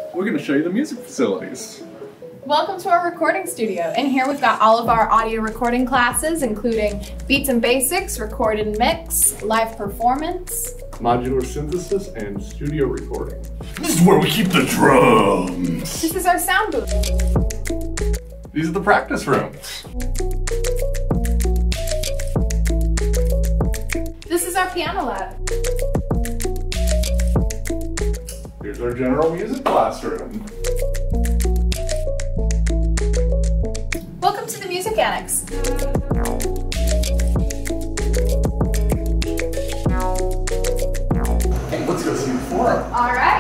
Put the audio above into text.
we're going to show you the music facilities. Welcome to our recording studio. In here we've got all of our audio recording classes, including Beats and Basics, Record and Mix, Live Performance, Modular Synthesis, and Studio Recording. This is where we keep the drums. This is our sound booth. These are the practice rooms. This is our piano lab. Here's our general music classroom. Welcome to the Music Annex. Hey, let's go see the forum. All right.